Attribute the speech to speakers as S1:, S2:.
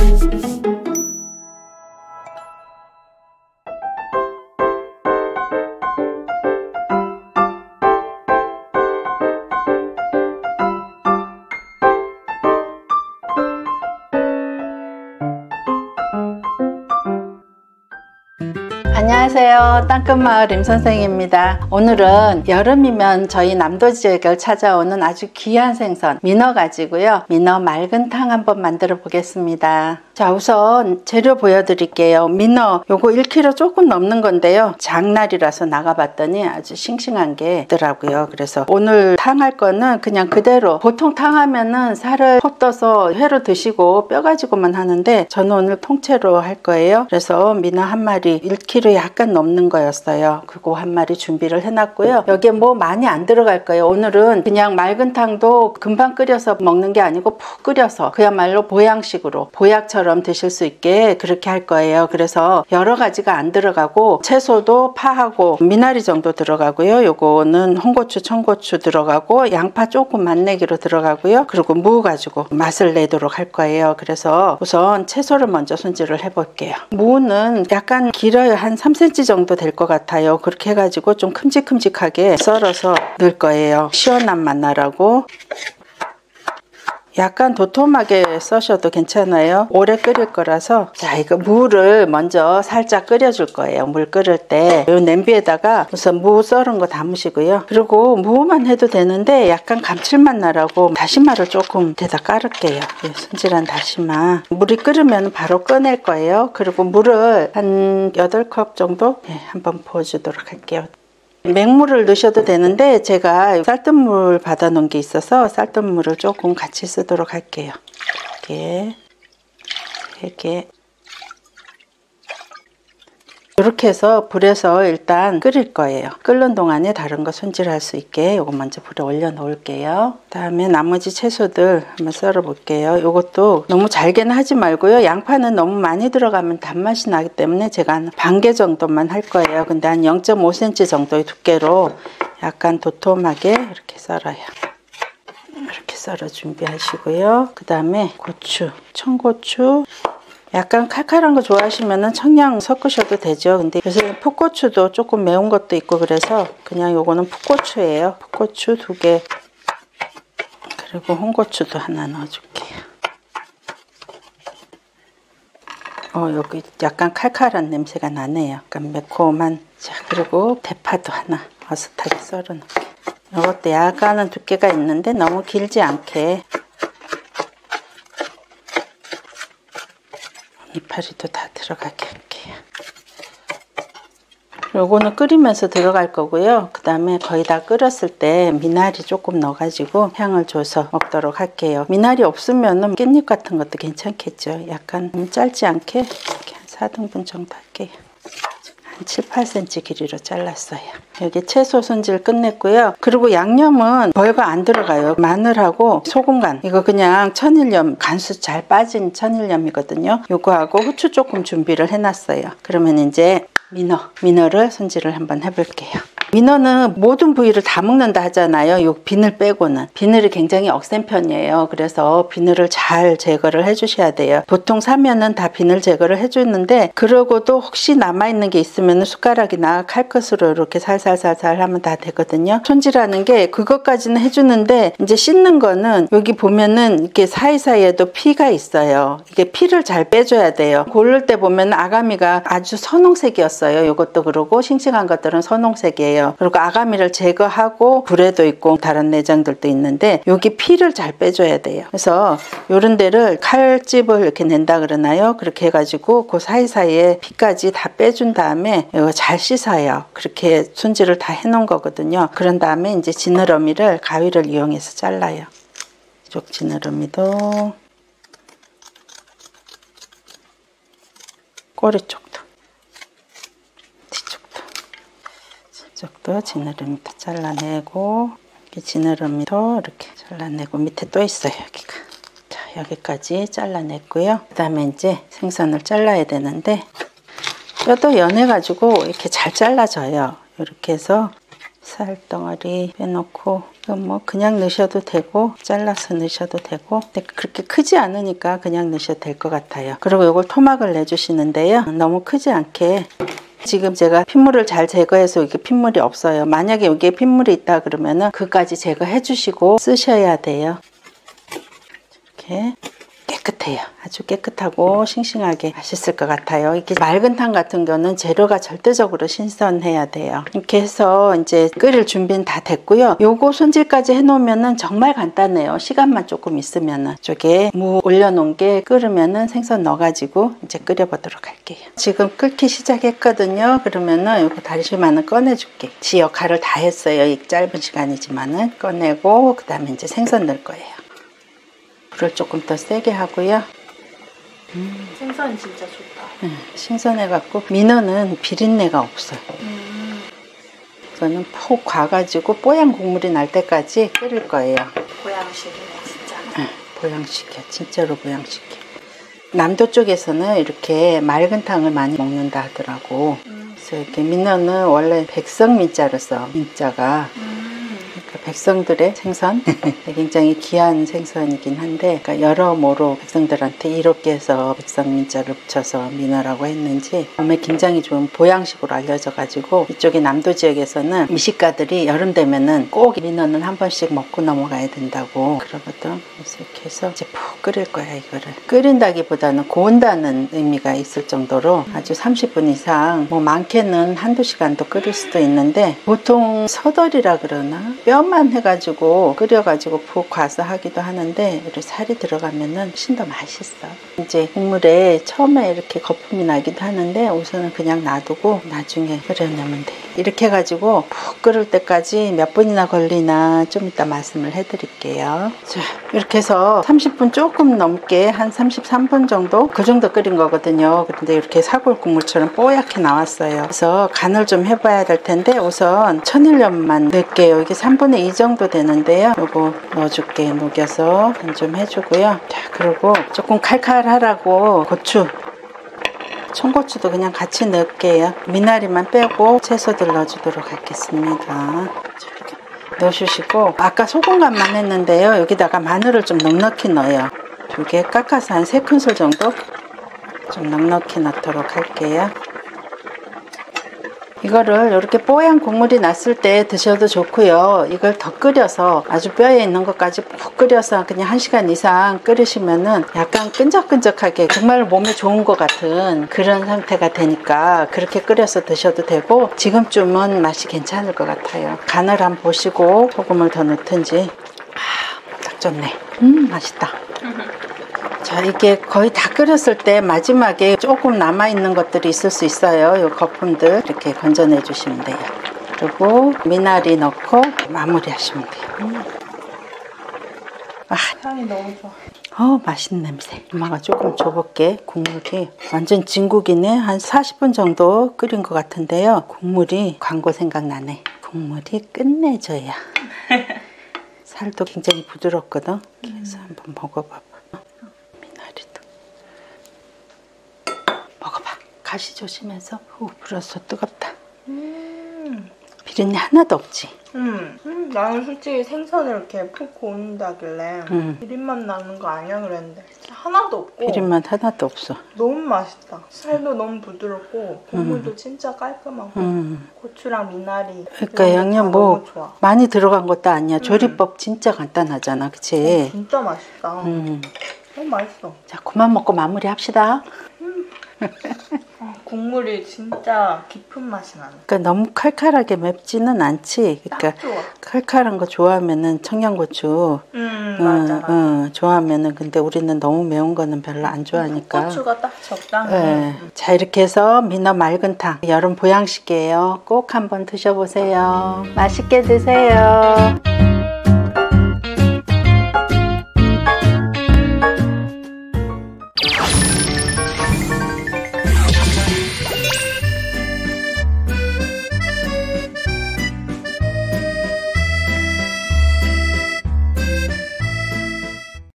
S1: 안녕하세요. 땅끝마을 임선생입니다. 오늘은 여름이면 저희 남도 지역을 찾아오는 아주 귀한 생선 민어 가지고요. 민어 맑은탕 한번 만들어 보겠습니다. 자, 우선 재료 보여드릴게요. 민어 요거 1kg 조금 넘는 건데요. 장날이라서 나가봤더니 아주 싱싱한 게 있더라고요. 그래서 오늘 탕할 거는 그냥 그대로, 보통 탕하면은 살을 pot 떠서 회로 드시고 뼈 가지고만 하는데 저는 오늘 통째로 할 거예요. 그래서 민어 한 마리 1kg 약간 넘는 거였어요. 그거 한 마리 준비를 해놨고요. 여기에 뭐 많이 안 들어갈 거예요. 오늘은 그냥 맑은 탕도 금방 끓여서 먹는 게 아니고 푹 끓여서 그야말로 보양식으로, 보약처럼 드실 수 있게 그렇게 할 거예요. 그래서 여러 가지가 안 들어가고 채소도 파하고 미나리 정도 들어가고요. 요거는 홍고추, 청고추 들어가고 양파 조금 맛내기로 들어가고요. 그리고 무 가지고 맛을 내도록 할 거예요. 그래서 우선 채소를 먼저 손질을 해 볼게요. 무는 약간 길어요. 한 3cm 정도 될 것 같아요. 그렇게 해가지고 좀 큼직큼직하게 썰어서 넣을 거예요. 시원한 맛 나라고. 약간 도톰하게 써셔도 괜찮아요. 오래 끓일 거라서. 자, 이거 무를 먼저 살짝 끓여줄 거예요. 물 끓일 때 이 냄비에다가 우선 무 썰은 거 담으시고요. 그리고 무만 해도 되는데 약간 감칠맛 나라고 다시마를 조금 데다 깔을게요. 손질한 다시마. 물이 끓으면 바로 꺼낼 거예요. 그리고 물을 한 8컵 정도 한번 부어주도록 할게요. 맹물을 넣으셔도 되는데 제가 쌀뜨물 받아 놓은 게 있어서 쌀뜨물을 조금 같이 쓰도록 할게요. 이렇게 해서 불에서 일단 끓일 거예요. 끓는 동안에 다른 거 손질할 수 있게 이거 먼저 불에 올려 놓을게요. 그다음에 나머지 채소들 한번 썰어 볼게요. 이것도 너무 잘게는 하지 말고요. 양파는 너무 많이 들어가면 단맛이 나기 때문에 제가 한 반 개 정도만 할 거예요. 근데 한 0.5cm 정도의 두께로 약간 도톰하게 이렇게 썰어요. 이렇게 썰어 준비하시고요. 그 다음에 고추, 청고추, 약간 칼칼한 거 좋아하시면 청양 섞으셔도 되죠. 근데 요새 풋고추도 조금 매운 것도 있고 그래서 그냥 요거는 풋고추예요. 풋고추 2개, 그리고 홍고추도 하나 넣어줄게요. 여기 약간 칼칼한 냄새가 나네요. 약간 매콤한. 자, 그리고 대파도 하나 어슷하게 썰어 놓을게요. 이것도 약간은 두께가 있는데 너무 길지 않게. 이파리도 다 들어가게 할게요. 요거는 끓이면서 들어갈 거고요. 그 다음에 거의 다 끓였을 때 미나리 조금 넣어가지고 향을 줘서 먹도록 할게요. 미나리 없으면 깻잎 같은 것도 괜찮겠죠. 약간 너무 짧지 않게 이렇게 한 4등분 정도 할게요. 한 7, 8cm 길이로 잘랐어요. 여기 채소 손질 끝냈고요. 그리고 양념은 별거 안 들어가요. 마늘하고 소금 간, 이거 그냥 천일염, 간수 잘 빠진 천일염이거든요. 요거하고 후추 조금 준비를 해놨어요. 그러면 이제 민어를 손질을 한번 해볼게요. 민어는 모든 부위를 다 먹는다 하잖아요. 요 비늘 빼고는. 비늘이 굉장히 억센 편이에요. 그래서 비늘을 잘 제거를 해주셔야 돼요. 보통 사면은 다 비늘 제거를 해주는데 그러고도 혹시 남아있는 게 있으면 숟가락이나 칼끝으로 이렇게 살살살살 하면 다 되거든요. 손질하는 게 그것까지는 해주는데 이제 씻는 거는 여기 보면은 이렇게 사이사이에도 피가 있어요. 이게 피를 잘 빼줘야 돼요. 고를 때 보면 아가미가 아주 선홍색이었어요. 이것도 그러고 싱싱한 것들은 선홍색이에요. 그리고 아가미를 제거하고 불에도 있고 다른 내장들도 있는데 여기 피를 잘 빼줘야 돼요. 그래서 요런 데를 칼집을 이렇게 낸다 그러나요? 그렇게 해가지고 그 사이사이에 피까지 다 빼준 다음에 이거 잘 씻어요. 그렇게 손질을 다 해놓은 거거든요. 그런 다음에 이제 지느러미를 가위를 이용해서 잘라요. 이쪽 지느러미도, 꼬리 쪽도, 뒤쪽도, 저쪽도 지느러미도 잘라내고, 여기 지느러미도 이렇게 잘라내고, 밑에 또 있어요, 여기가. 자, 여기까지 잘라냈고요. 그 다음에 이제 생선을 잘라야 되는데, 뼈도 연해가지고 이렇게 잘 잘라져요. 이렇게 해서 살덩어리 빼놓고, 뭐 그냥 넣으셔도 되고 잘라서 넣으셔도 되고, 근데 그렇게 크지 않으니까 그냥 넣으셔도 될 것 같아요. 그리고 이걸 토막을 내주시는데요, 너무 크지 않게. 지금 제가 핏물을 잘 제거해서 이게 핏물이 없어요. 만약에 여기에 핏물이 있다 그러면은 그까지 제거해 주시고 쓰셔야 돼요. 이렇게 깨끗해요. 아주 깨끗하고 싱싱하게 맛있을 것 같아요. 이게 맑은 탕 같은 경우는 재료가 절대적으로 신선해야 돼요. 이렇게 해서 이제 끓일 준비는 다 됐고요. 요거 손질까지 해놓으면은 정말 간단해요. 시간만 조금 있으면은. 이쪽에 무 올려놓은 게 끓으면은 생선 넣어가지고 이제 끓여보도록 할게요. 지금 끓기 시작했거든요. 그러면은 요거 다시마는 꺼내줄게. 지 역할을 다 했어요. 이 짧은 시간이지만은 꺼내고 그 다음에 이제 생선 넣을 거예요. 불을 조금 더 세게 하고요.
S2: 생선 진짜 좋다.
S1: 신선해갖고 민어는 비린내가 없어요. 이거는 푹 과가지고 뽀얀 국물이 날 때까지 끓일 거예요.
S2: 보양식이네 진짜.
S1: 보양식이야. 진짜로 보양식이야. 남도 쪽에서는 이렇게 맑은 탕을 많이 먹는다 하더라고. 그래서 이렇게 민어는 원래 백성민자로 써. 민자가. 그러니까 백성들의 생선 굉장히 귀한 생선이긴 한데, 그러니까 여러모로 백성들한테 이롭게 해서 백성민자를 붙여서 민어라고 했는지 몸에 굉장히 좋은 보양식으로 알려져 가지고 이쪽에 남도 지역에서는 미식가들이 여름 되면은 꼭 민어는 한 번씩 먹고 넘어가야 된다고 그러거든. 그래서 이렇게 해서 이제 푹 끓일 거야. 이거를 끓인다기보다는 고운다는 의미가 있을 정도로 아주 30분 이상, 뭐 많게는 한두 시간도 끓일 수도 있는데, 보통 서덜이라 그러나 뼈만 해가지고 끓여가지고 푹 과서 하기도 하는데, 이렇게 살이 들어가면은 훨씬 더 맛있어. 이제 국물에 처음에 이렇게 거품이 나기도 하는데 우선은 그냥 놔두고 나중에 끓여내면 돼. 이렇게 해가지고 푹 끓을 때까지 몇 분이나 걸리나 좀 이따 말씀을 해드릴게요. 자, 이렇게 해서 30분 조금 넘게, 한 33분 정도? 그 정도 끓인 거거든요. 그런데 이렇게 사골 국물처럼 뽀얗게 나왔어요. 그래서 간을 좀 해봐야 될 텐데 우선 천일염만 넣을게요. 이게 3분의 2 정도 되는데요. 요거 넣어줄게. 녹여서 간 좀 해주고요. 자, 그리고 조금 칼칼하라고 고추, 청고추도 그냥 같이 넣을게요. 미나리만 빼고 채소들 넣어주도록 하겠습니다. 이렇게 넣어주시고, 아까 소금간만 했는데요. 여기다가 마늘을 좀 넉넉히 넣어요. 2개 깎아서 한 3큰술 정도 좀 넉넉히 넣도록 할게요. 이거를 이렇게 뽀얀 국물이 났을 때 드셔도 좋고요. 이걸 더 끓여서 아주 뼈에 있는 것까지 푹 끓여서 그냥 1시간 이상 끓이시면은 약간 끈적끈적하게 정말 몸에 좋은 것 같은 그런 상태가 되니까 그렇게 끓여서 드셔도 되고, 지금쯤은 맛이 괜찮을 것 같아요. 간을 한번 보시고 소금을 더 넣든지. 딱 좋네. 맛있다. 자, 이게 거의 다 끓였을 때 마지막에 조금 남아있는 것들이 있을 수 있어요. 이 거품들 이렇게 건져내 주시면 돼요. 그리고 미나리 넣고 마무리 하시면 돼요.
S2: 향이 너무 좋아.
S1: 맛있는 냄새. 엄마가 조금 줘볼게. 국물이 완전 진국이네. 한 40분 정도 끓인 것 같은데요. 국물이 광고 생각나네. 국물이 끝내줘야. 살도 굉장히 부드럽거든. 그래서 한번 먹어봐봐. 먹어봐. 가시 조심해서. 불어서 뜨겁다. 비린내 하나도 없지?
S2: 나는 솔직히 생선을 이렇게 푹 고운다길래 비린맛 나는 거 아니야 그랬는데 하나도 없고
S1: 비린맛 하나도 없어.
S2: 너무 맛있다. 살도 너무 부드럽고 국물도 진짜 깔끔하고 고추랑 미나리,
S1: 그러니까 양념 뭐 많이 들어간 것도 아니야. 조리법 진짜 간단하잖아. 그치?
S2: 진짜 맛있다. 너무 맛있어.
S1: 자, 그만 먹고 마무리 합시다.
S2: 국물이 진짜 깊은 맛이 나네.
S1: 그러니까 너무 칼칼하게 맵지는 않지. 그러니까
S2: 딱 좋아.
S1: 칼칼한 거 좋아하면은 청양고추,
S2: 맞아.
S1: 좋아하면은, 근데 우리는 너무 매운 거는 별로 안 좋아하니까.
S2: 고추가 딱 적당해.
S1: 자, 이렇게 해서 민어 맑은탕 여름 보양식이에요. 꼭 한번 드셔보세요. 맛있게 드세요.